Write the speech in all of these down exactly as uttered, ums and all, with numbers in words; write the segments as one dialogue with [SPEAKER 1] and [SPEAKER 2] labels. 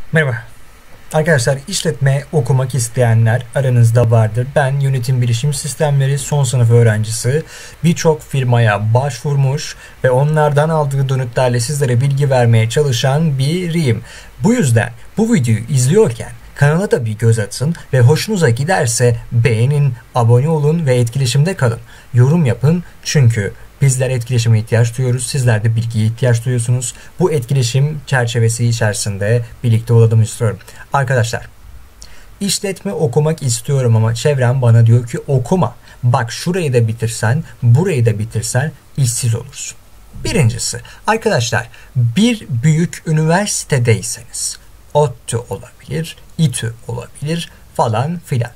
[SPEAKER 1] Merhaba. Arkadaşlar, işletme okumak isteyenler aranızda vardır. Ben yönetim bilişim sistemleri son sınıf öğrencisi. Birçok firmaya başvurmuş ve onlardan aldığı dönütlerle sizlere bilgi vermeye çalışan biriyim. Bu yüzden bu videoyu izliyorken kanala da bir göz atın ve hoşunuza giderse beğenin, abone olun ve etkileşimde kalın. Yorum yapın çünkü bizler etkileşime ihtiyaç duyuyoruz. Sizler de bilgiye ihtiyaç duyuyorsunuz. Bu etkileşim çerçevesi içerisinde birlikte olalım istiyorum. Arkadaşlar, işletme okumak istiyorum ama çevrem bana diyor ki okuma. Bak, şurayı da bitirsen, burayı da bitirsen işsiz olursun. Birincisi, arkadaşlar, bir büyük üniversitedeyseniz, ODTÜ olabilir, İTÜ olabilir falan filan.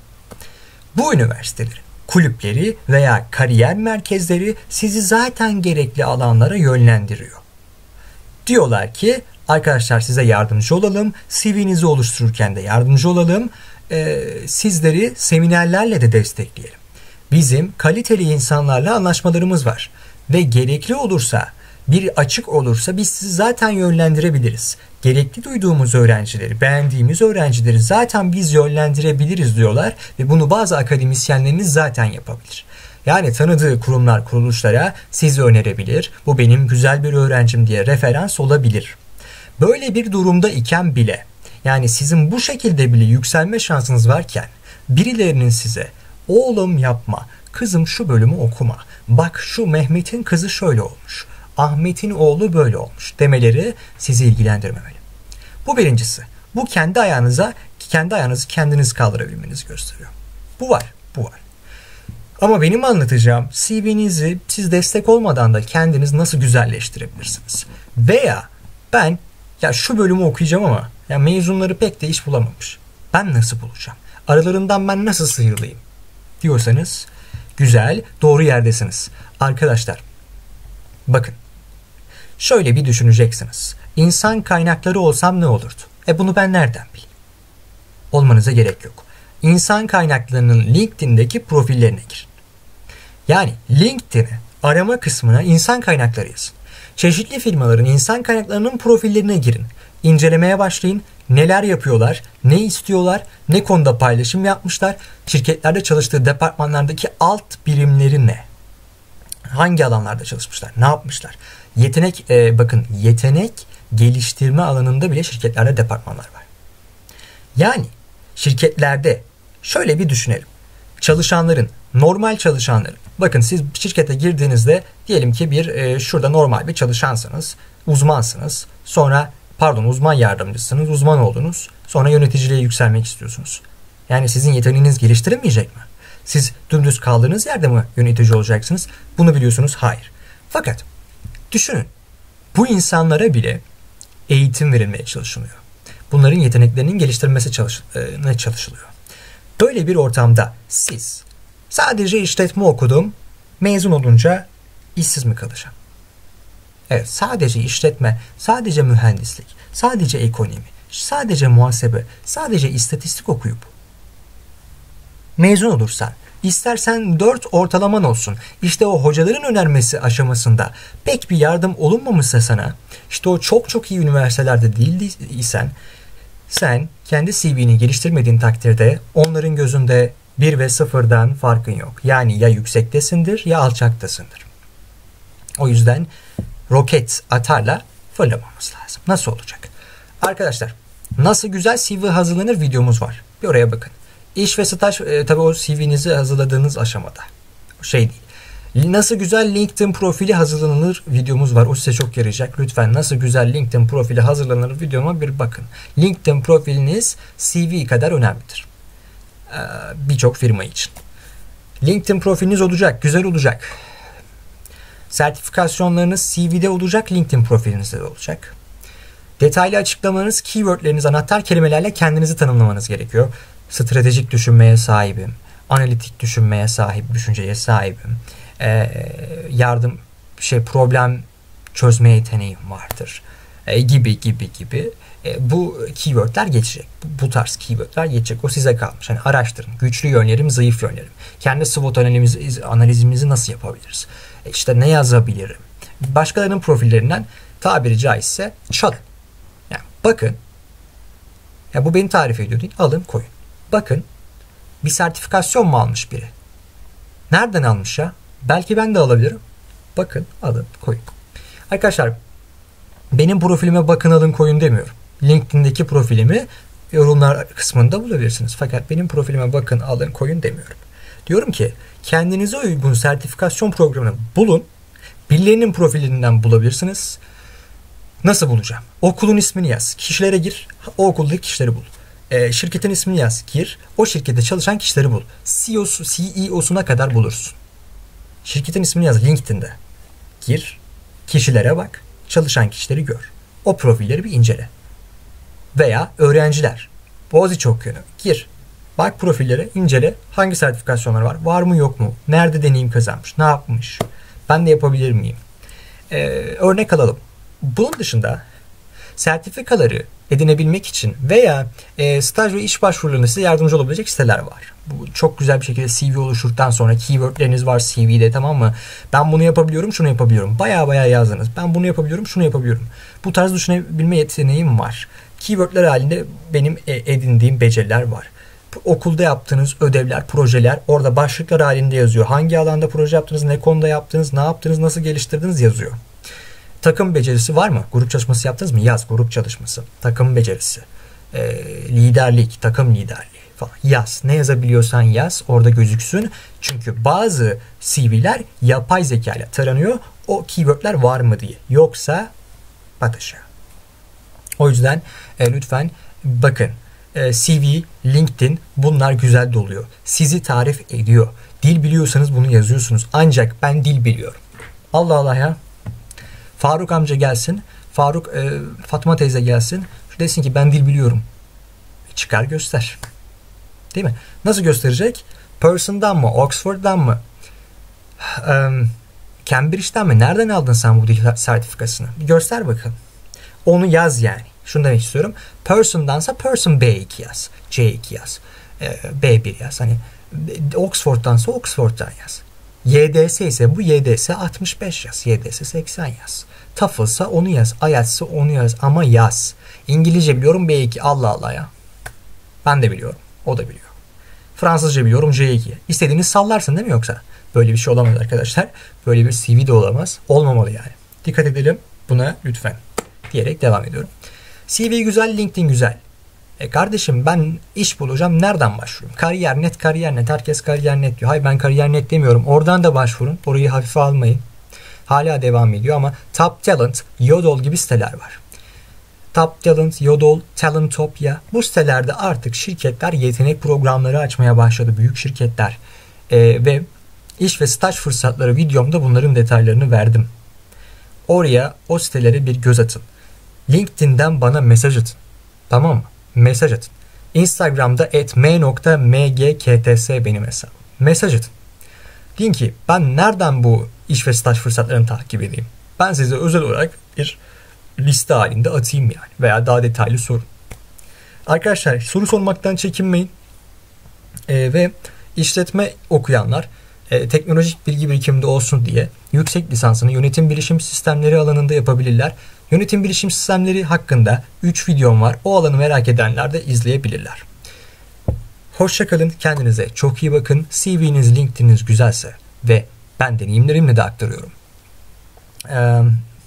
[SPEAKER 1] Bu üniversiteleri, kulüpleri veya kariyer merkezleri sizi zaten gerekli alanlara yönlendiriyor. Diyorlar ki arkadaşlar, size yardımcı olalım, C V'nizi oluştururken de yardımcı olalım, e, sizleri seminerlerle de destekleyelim. Bizim kaliteli insanlarla anlaşmalarımız var ve gerekli olursa, bir açık olursa biz sizi zaten yönlendirebiliriz. Gerekli duyduğumuz öğrencileri, beğendiğimiz öğrencileri zaten biz yönlendirebiliriz diyorlar ve bunu bazı akademisyenlerimiz zaten yapabilir. Yani tanıdığı kurumlar, kuruluşlara sizi önerebilir. Bu benim güzel bir öğrencim diye referans olabilir. Böyle bir durumda iken bile, yani sizin bu şekilde bile yükselme şansınız varken birilerinin size oğlum yapma, kızım şu bölümü okuma, bak şu Mehmet'in kızı şöyle olmuş, Ahmet'in oğlu böyle olmuş demeleri sizi ilgilendirmemeli. Bu birincisi. Bu kendi ayağınıza, kendi ayağınızı kendiniz kaldırabilmenizi gösteriyor. Bu var, bu var. Ama benim anlatacağım C V'nizi siz destek olmadan da kendiniz nasıl güzelleştirebilirsiniz? Veya ben ya şu bölümü okuyacağım ama ya mezunları pek de iş bulamamış. Ben nasıl bulacağım? Aralarından ben nasıl sıyrılayım? Diyorsanız güzel, doğru yerdesiniz. Arkadaşlar, bakın. Şöyle bir düşüneceksiniz. İnsan kaynakları olsam ne olurdu? E bunu ben nereden bileyim? Olmanıza gerek yok. İnsan kaynaklarının LinkedIn'deki profillerine girin. Yani LinkedIn'e arama kısmına insan kaynakları yazın. Çeşitli firmaların insan kaynaklarının profillerine girin. İncelemeye başlayın. Neler yapıyorlar, ne istiyorlar, ne konuda paylaşım yapmışlar, şirketlerde çalıştığı departmanlardaki alt birimleri ne? Hangi alanlarda çalışmışlar, ne yapmışlar? Yetenek, e, bakın yetenek geliştirme alanında bile şirketlerde departmanlar var. Yani şirketlerde şöyle bir düşünelim. Çalışanların, normal çalışanların, bakın siz şirkete girdiğinizde diyelim ki bir e, şurada normal bir çalışansınız, uzmansınız, sonra pardon uzman yardımcısınız, uzman oldunuz, sonra yöneticiliğe yükselmek istiyorsunuz. Yani sizin yeteneğiniz geliştirilmeyecek mi? Siz dümdüz kaldığınız yerde mi yönetici olacaksınız? Bunu biliyorsunuz, hayır. Fakat düşünün, bu insanlara bile eğitim verilmeye çalışılıyor. Bunların yeteneklerinin geliştirilmesi çalış ne çalışılıyor. Böyle bir ortamda siz sadece işletme okudum, mezun olunca işsiz mi kalacağım? Evet, sadece işletme, sadece mühendislik, sadece ekonomi, sadece muhasebe, sadece istatistik okuyup mezun olursan, İstersen dört ortalaman olsun. İşte o hocaların önermesi aşamasında pek bir yardım olunmamışsa sana, işte o çok çok iyi üniversitelerde değilsen, sen kendi C V'ni geliştirmediğin takdirde onların gözünde bir ve sıfırdan farkın yok. Yani ya yüksektesindir ya alçaktasındır. O yüzden roket atarla fırlamamız lazım. Nasıl olacak? Arkadaşlar, nasıl güzel C V hazırlanır videomuz var. Bir oraya bakın. İş ve staj, e, tabii o C V'nizi hazırladığınız aşamada. Şey değil. Nasıl güzel LinkedIn profili hazırlanır videomuz var. O size çok yarayacak. Lütfen nasıl güzel LinkedIn profili hazırlanır videoma bir bakın. LinkedIn profiliniz C V kadar önemlidir. Ee, Birçok firma için. LinkedIn profiliniz olacak. Güzel olacak. Sertifikasyonlarınız C V'de olacak. LinkedIn profilinizde de olacak. Detaylı açıklamanız, keywordleriniz, anahtar kelimelerle kendinizi tanımlamanız gerekiyor. Stratejik düşünmeye sahibim, analitik düşünmeye sahip, düşünceye sahibim, ee, yardım, şey problem çözme yeteneğim vardır, ee, gibi gibi gibi. Ee, bu keywordler geçecek, bu, bu tarz keywordler geçecek. O size kalmış. Hani araştırın, güçlü yönlerim, zayıf yönlerim. Kendi SWOT analizimizi, analizimizi nasıl yapabiliriz? E işte ne yazabilirim? Başkalarının profillerinden tabiri caizse çalın. Yani bakın. Ya bu beni tarif ediyor değil. Alın koyun. Bakın bir sertifikasyon mu almış biri? Nereden almış ya? Belki ben de alabilirim. Bakın alın koyun. Arkadaşlar benim profilime bakın alın koyun demiyorum. LinkedIn'deki profilimi yorumlar kısmında bulabilirsiniz. Fakat benim profilime bakın alın koyun demiyorum. Diyorum ki kendinize uygun sertifikasyon programını bulun. Birilerinin profilinden bulabilirsiniz. Nasıl bulacağım? Okulun ismini yaz. Kişilere gir. O okuldaki kişileri bul. E, şirketin ismini yaz. Gir. O şirkette çalışan kişileri bul. C E O'su, C E O'suna kadar bulursun. Şirketin ismini yaz LinkedIn'de. Gir. Kişilere bak. Çalışan kişileri gör. O profilleri bir incele. Veya öğrenciler. Boğaziçi okuyor. Gir. Bak profillere, incele. Hangi sertifikasyonlar var? Var mı yok mu? Nerede deneyim kazanmış? Ne yapmış? Ben de yapabilir miyim? Ee, örnek alalım. Bunun dışında sertifikaları edinebilmek için veya e, staj ve iş başvurularında size yardımcı olabilecek siteler var. Bu çok güzel bir şekilde C V oluşturduktan sonra keywordleriniz var C V'de, tamam mı? Ben bunu yapabiliyorum, şunu yapabiliyorum. Baya baya yazdınız. Ben bunu yapabiliyorum, şunu yapabiliyorum. Bu tarz düşünebilme yeteneğim var. Keywordler halinde benim edindiğim beceriler var. Okulda yaptığınız ödevler, projeler orada başlıklar halinde yazıyor. Hangi alanda proje yaptınız, ne konuda yaptınız, ne yaptınız, nasıl geliştirdiniz yazıyor. Takım becerisi var mı? Grup çalışması yaptınız mı? Yaz grup çalışması. Takım becerisi. E, liderlik, takım liderliği falan. Yaz. Ne yazabiliyorsan yaz. Orada gözüksün. Çünkü bazı C V'ler yapay zeka ile taranıyor. O keywordler var mı diye. Yoksa pat aşağı. O yüzden e, lütfen bakın. E, C V, LinkedIn bunlar güzel doluyor. Sizi tarif ediyor. Dil biliyorsanız bunu yazıyorsunuz. Ancak ben dil biliyorum. Allah Allah ya. Faruk amca gelsin. Faruk, e, Fatma teyze gelsin. Desin ki ben dil biliyorum. Çıkar göster. Değil mi? Nasıl gösterecek? Person'dan mı? Oxford'dan mı? Um, Cambridge'den mi? Nereden aldın sen bu dil sertifikasını? Bir göster bakalım. Onu yaz yani. Şunu demek istiyorum. Person'dansa Person B iki yaz. C iki yaz. E, B bir yaz. Hani Oxford'dansa Oxford'dan yaz. Y D S ise bu Y D S altmış beş yaz. Y D S seksen yaz. TOEFL'sa onu yaz. I E L T S'sa onu yaz. Ama yaz. İngilizce biliyorum B iki. Allah Allah ya. Ben de biliyorum. O da biliyor. Fransızca biliyorum C iki. İstediğiniz sallarsın değil mi yoksa? Böyle bir şey olamaz arkadaşlar. Böyle bir C V de olamaz. Olmamalı yani. Dikkat edelim buna lütfen. Diyerek devam ediyorum. C V güzel, LinkedIn güzel. E kardeşim ben iş bulacağım. Nereden başvuruyorum? Kariyer.net, Kariyer.net. Herkes Kariyer.net diyor. Hayır ben Kariyer.net demiyorum. Oradan da başvurun. Orayı hafife almayın. Hala devam ediyor ama Top Talent, Yodel gibi siteler var. Top Talent, Yodel, Talentopia. Bu sitelerde artık şirketler yetenek programları açmaya başladı. Büyük şirketler. E, ve iş ve staj fırsatları videomda bunların detaylarını verdim. Oraya, o sitelere bir göz atın. LinkedIn'den bana mesaj atın. Tamam mı? Mesaj atın. Instagram'da et m nokta m g k t s benim hesabım. Mesaj atın. Deyin ki ben nereden bu iş ve staj fırsatlarını takip edeyim? Ben size özel olarak bir liste halinde atayım yani. Veya daha detaylı sorun. Arkadaşlar soru sormaktan çekinmeyin. Ee, ve işletme okuyanlar e, teknolojik bilgi birikiminde olsun diye yüksek lisansını yönetim bilişim sistemleri alanında yapabilirler. Yönetim bilişim sistemleri hakkında üç videom var. O alanı merak edenler de izleyebilirler. Hoşça kalın. Kendinize çok iyi bakın. C V'niz, LinkedIn'iniz güzelse ve ben deneyimlerimle de aktarıyorum. Ee,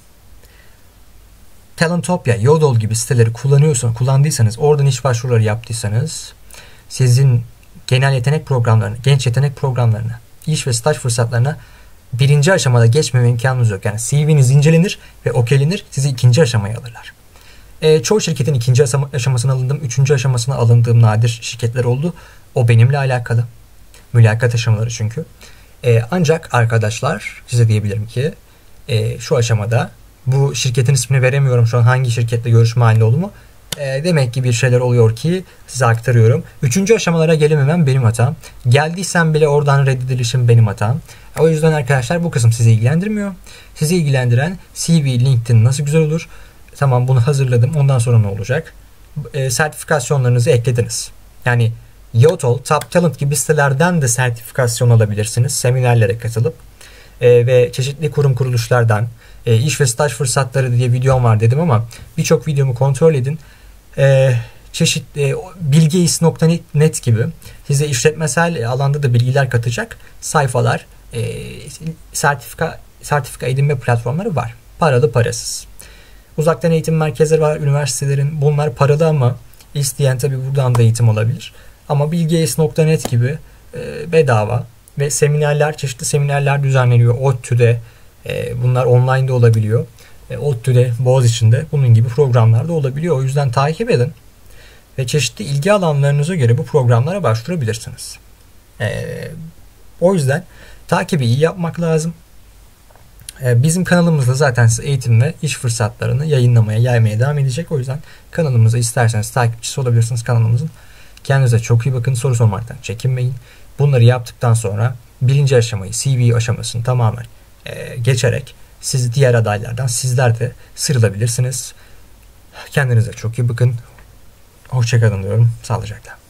[SPEAKER 1] Talentopia, Yodel gibi siteleri kullanıyorsanız, kullandıysanız, oradan iş başvuruları yaptıysanız sizin genel yetenek programlarına, genç yetenek programlarına, iş ve staj fırsatlarına birinci aşamada geçmeme imkanınız yok. Yani C V'niz incelenir ve okeylenir. Sizi ikinci aşamaya alırlar. E, çoğu şirketin ikinci aşamasına alındım. Üçüncü aşamasına alındığım nadir şirketler oldu. O benimle alakalı. Mülakat aşamaları çünkü. E, ancak arkadaşlar size diyebilirim ki e, şu aşamada bu şirketin ismini veremiyorum şu an hangi şirketle görüşme halinde olduğumu. E, demek ki bir şeyler oluyor ki size aktarıyorum. Üçüncü aşamalara gelememem benim hatam. Geldiysem bile oradan reddedilişim benim hatam. O yüzden arkadaşlar bu kısım sizi ilgilendirmiyor. Sizi ilgilendiren C V, LinkedIn nasıl güzel olur? Tamam bunu hazırladım. Ondan sonra ne olacak? E, sertifikasyonlarınızı eklediniz. Yani Yodel, Top Talent gibi sitelerden de sertifikasyon alabilirsiniz. Seminerlere katılıp e, ve çeşitli kurum kuruluşlardan e, iş ve staj fırsatları diye videom var dedim ama birçok videomu kontrol edin. E, çeşitli bilgeis nokta net gibi size işletmesel alanda da bilgiler katacak sayfalar, e, sertifika sertifika edinme platformları var. Paralı, parasız. Uzaktan eğitim merkezleri var, üniversitelerin. Bunlar paralı ama isteyen tabii buradan da eğitim alabilir. Ama bilgeis nokta net gibi e, bedava ve seminerler, çeşitli seminerler düzenleniyor. ODTÜ'de e, bunlar online de olabiliyor. E, ODTÜ'de, Boğaziçi'nde bunun gibi programlar da olabiliyor. O yüzden takip edin ve çeşitli ilgi alanlarınıza göre bu programlara başvurabilirsiniz. E, o yüzden takibi iyi yapmak lazım. E, bizim kanalımızda zaten size eğitim ve iş fırsatlarını yayınlamaya, yaymaya devam edecek. O yüzden kanalımıza isterseniz takipçisi olabilirsiniz kanalımızın. Kendinize çok iyi bakın. Soru sormaktan çekinmeyin. Bunları yaptıktan sonra birinci aşamayı, C V aşamasını tamamen e, geçerek siz diğer adaylardan sizler de sıyrılabilirsiniz. Kendinize çok iyi bakın. Hoşça kalın diyorum. Sağlıcakla.